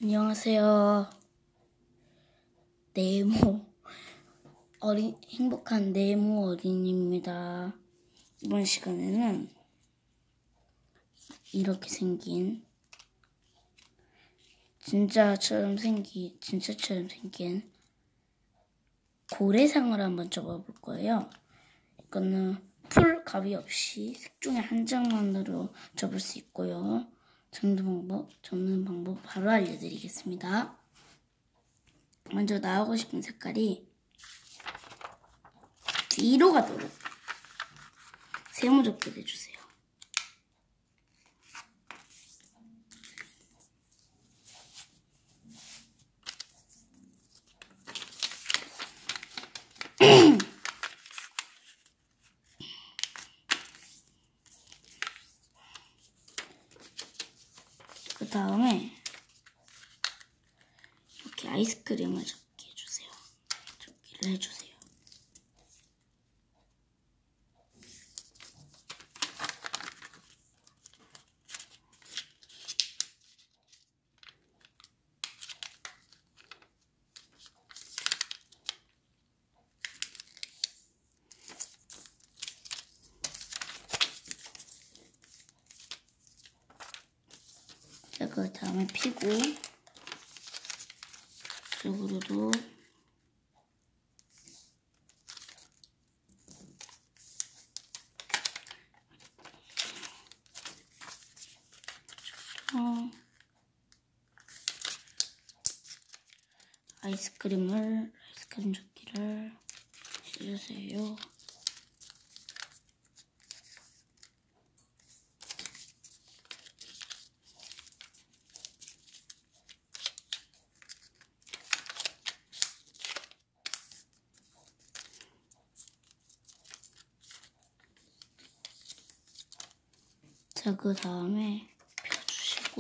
안녕하세요. 행복한 네모 어린이입니다. 이번 시간에는 이렇게 생긴 진짜처럼 생긴 고래상어를 한번 접어볼 거예요. 이거는 풀 가위 없이 색 중에 한 장만으로 접을 수 있고요. 접는 방법 바로 알려드리겠습니다. 먼저 나오고 싶은 색깔이 뒤로 가도록 세모접기를 해주세요. 그 다음에 이렇게 아이스크림을 접기를 해주세요. 자, 그 다음에 피고 이쪽으로도 아이스크림 접기를 해주세요. 자, 그 다음에 펴주시고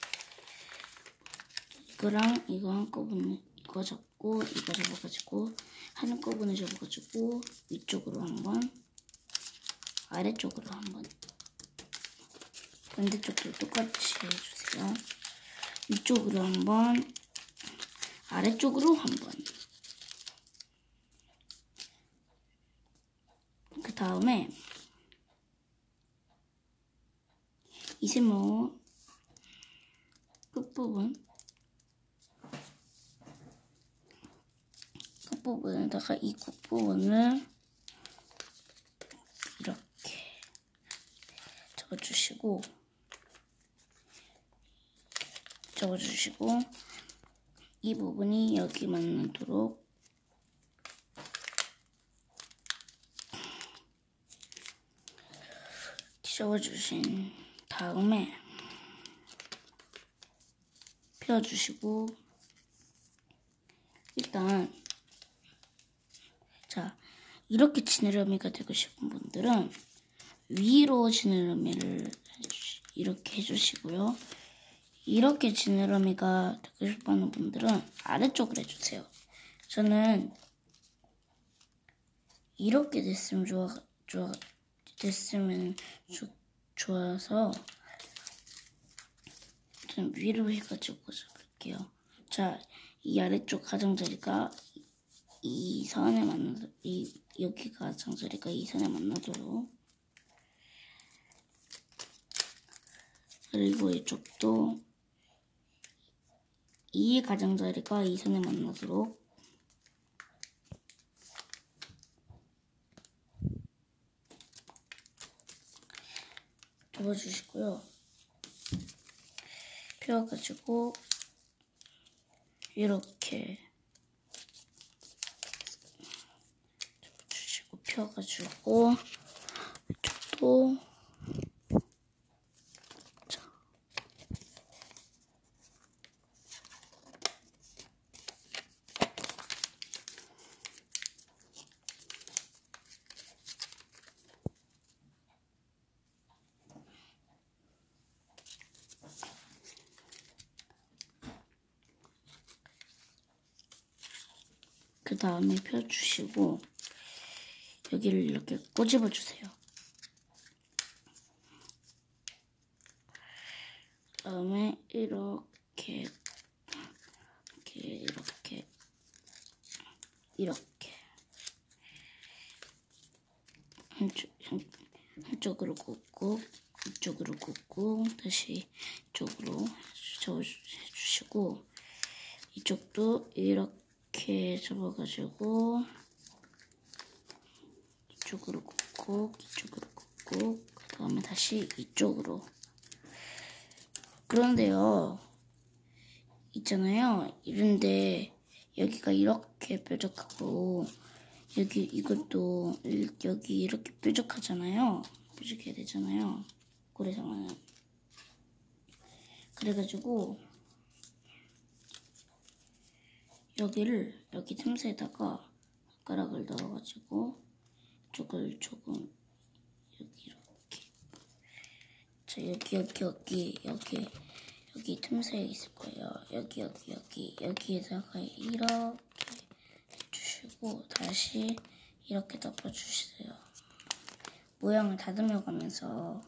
이거랑 이거 한꺼번에 이거 잡고 이거 접어가지고 한꺼번에 접어가지고 위쪽으로 한번 아래쪽으로 한번 반대쪽도 똑같이 해주세요. 위쪽으로 한번 아래쪽으로 한번 그 다음에 이 세모 끝부분에다가 이 끝부분을 이렇게 접어주시고 이 부분이 여기 만나도록 접어주신 다음에 펴주시고 일단 자 이렇게 지느러미가 되고 싶은 분들은 위로 지느러미를 이렇게 해주시고요. 이렇게 지느러미가 되고 싶어하는 분들은 아래쪽으로 해주세요. 저는 이렇게 됐으면 좋아서 좀 위로 해가지고 잡을게요. 자, 이 아래쪽 가장자리가 이 선에 여기 가장자리가 이 선에 만나도록, 그리고 이쪽도 이 가장자리가 이 선에 만나도록 접어주시고요. 펴가지고 이렇게 접어주시고 펴가지고 이쪽도 그 다음에 펴주시고 여기를 이렇게 꼬집어 주세요. 다음에 이렇게 이렇게 한쪽으로 꽂고 이쪽으로 꽂고 다시 이쪽으로 해주시고 이쪽도 이렇게 접어가지고 이쪽으로 꽂고 이쪽으로 꽂고 그 다음에 다시 이쪽으로. 그런데요 있잖아요, 이런데 여기가 이렇게 뾰족하고 여기 이것도 여기 이렇게 뾰족하잖아요. 뾰족해야 되잖아요. 고래상어는. 그래가지고 여기를 여기 틈새에다가 손가락을 넣어가지고 이쪽을 조금 여기 이렇게 자 여기 틈새에 있을 거예요. 여기에다가 이렇게 해주시고 다시 이렇게 덮어주세요. 모양을 다듬어 가면서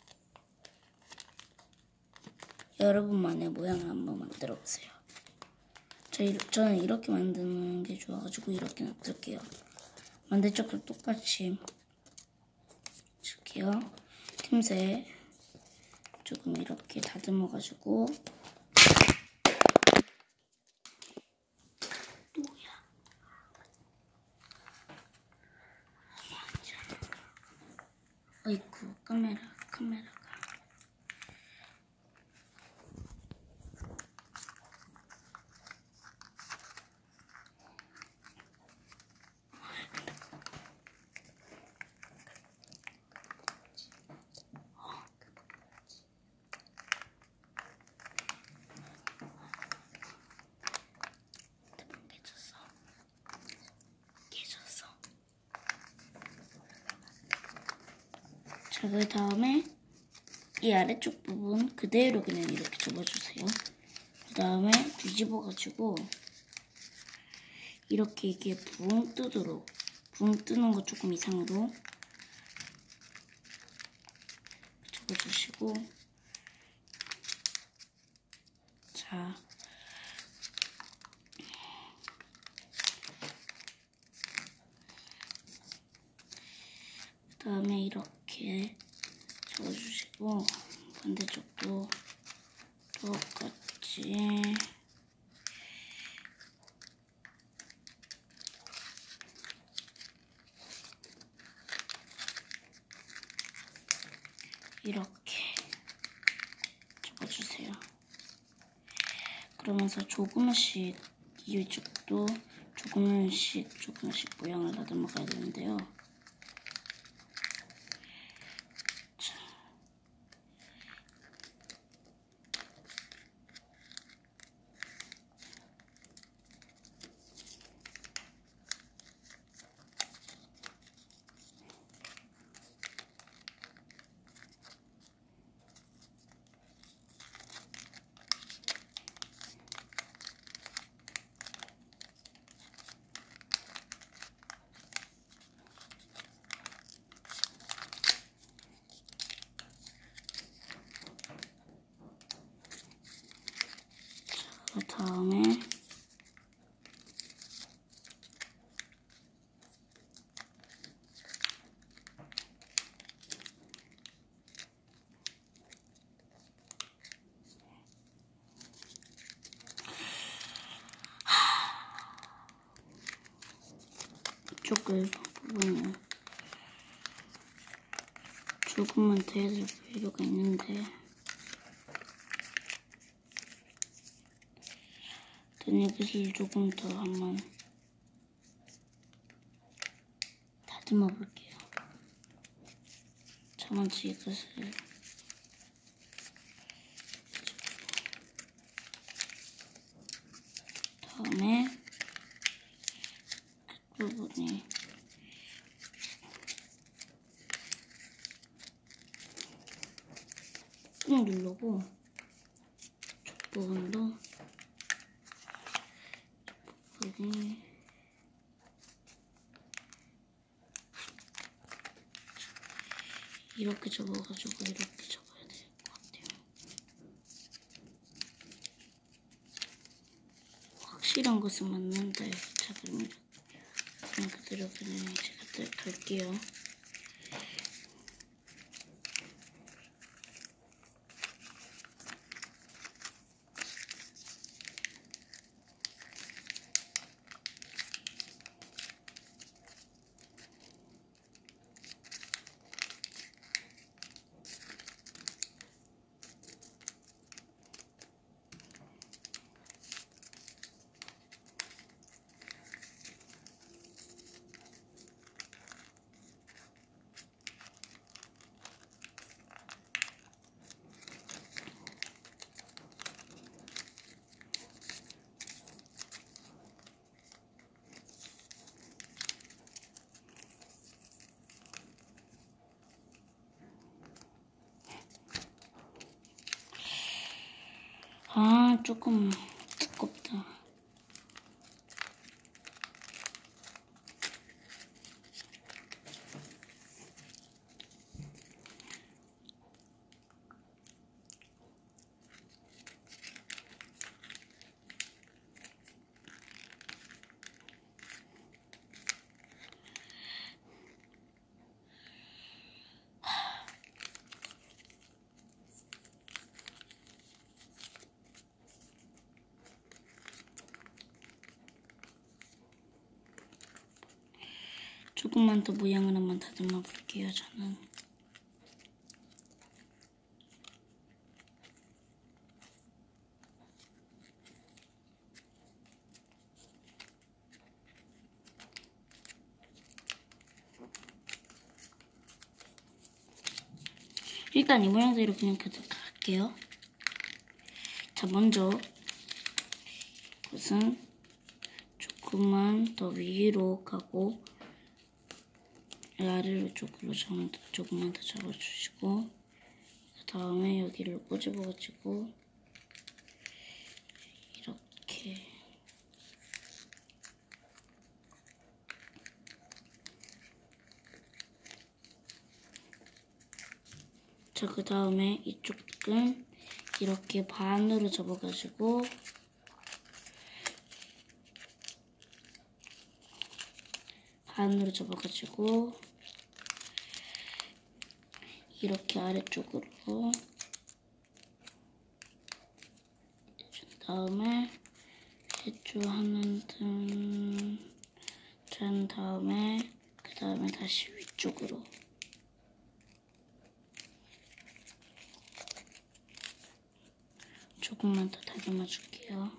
여러분만의 모양을 한번 만들어 보세요. 저는 이렇게 만드는 게 좋아가지고 이렇게 놔둘게요. 반대쪽도 똑같이 줄게요. 틈새 조금 이렇게 다듬어가지고 어이쿠 카메라가 깨졌어. 자, 그 다음에 이 아래쪽 부분 그대로 그냥 이렇게 접어주세요. 그 다음에 뒤집어가지고 이렇게 이게 붕 뜨도록, 붕 뜨는 거 조금 이상으로 접어주시고, 자, 그 다음에 이렇게 접어주시고 반대쪽도 똑같이 이렇게 접어주세요. 그러면서 조금씩 이쪽도 조금씩 모양을 다듬어 가야 되는데요. 자, 그 다음에 이쪽을 부분을 조금만 더 해줄 필요가 있는데 일단 이것을 조금 더 한번 다듬어 볼게요. 자, 먼저 이것을 다음에 끝부분이 꾹 누르고 쪽 부분도 이렇게 접어가지고 이렇게 접어야 될 것 같아요. 푸시란 것은 맞는데. 자, 그러면 그냥 그대로 그냥 제가 갈게요. 아, 조금 두껍다. 조금만 더 모양을 한번 다듬어 볼게요, 저는. 일단 이 모양대로 그냥 계속 갈게요. 자, 먼저 우선 조금만 더 위로 가고 아래로 쪽으로 조금만 더 잡아주시고, 그 다음에 여기를 꼬집어가지고 이렇게 자, 그 다음에 이쪽은 이렇게 반으로 접어가지고 이렇게 아래쪽으로 해준 다음에 해주하는 든 다음에 그 다음에 다시 위쪽으로 조금만 더 다듬어 줄게요.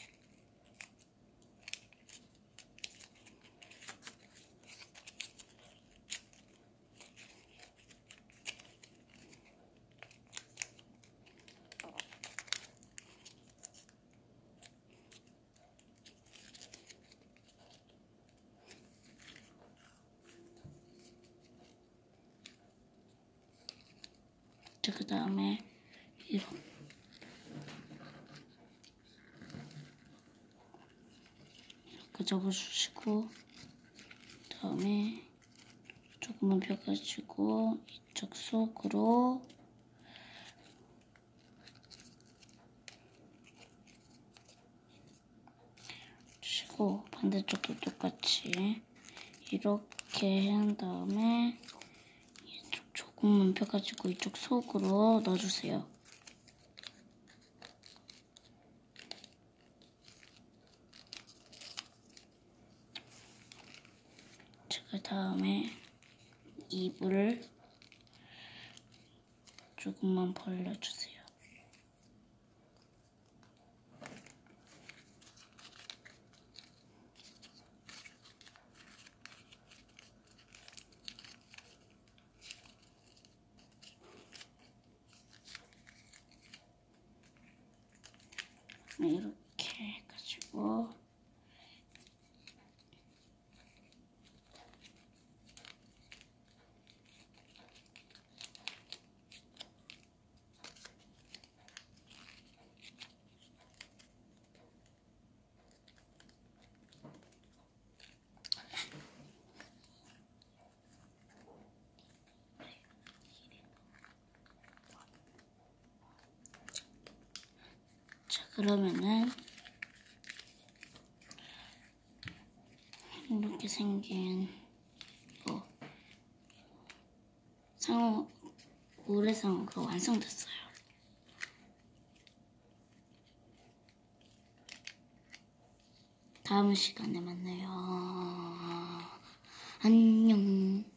자, 그 다음에 이렇게 접어주시고, 그 다음에 조금만 펴가지고 이쪽 속으로 주시고, 반대쪽도 똑같이 이렇게 한 다음에 이쪽 조금만 펴가지고 이쪽 속으로 넣어주세요. 그 다음에 입을 조금만 벌려주세요. 이렇게 해가지고 자, 그러면은 이렇게 생긴 상어, 고래상어가 완성됐어요. 다음 시간에 만나요. 안녕.